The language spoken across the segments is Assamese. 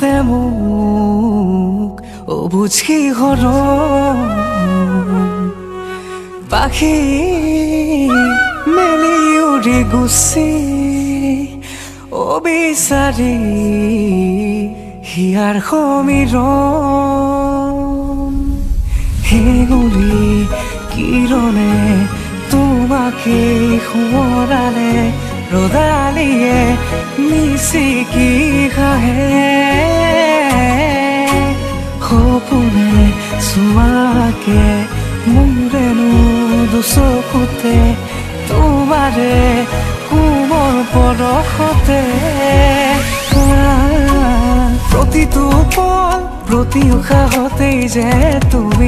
তহঁতে মোক অবুঝ কি হৰম পাখি মেলি উৰি গুচি অবিচাৰি হিয়াৰ সমীৰণ হেঙুলি কিৰণে তোমাকে সোঁৱৰালে ৰ'দালিয়ে মিচিকি হাঁহে সপোনে চুৱাকে মোৰেনো দুচকুতে তোমাৰে কোমল পৰশতে প্ৰতিটো পল প্ৰতি উশাহতেই যে তুমি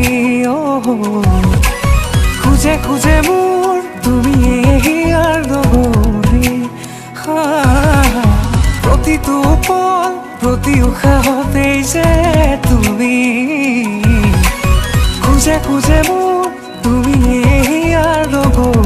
খুজে খুজে মোৰ তুমি হিয়াৰ লগৰী প্ৰতিটো পল প্ৰতি উশাহতেই যে তুমি খুজে খুজে মোৰ তুমি হিয়াৰ লগৰী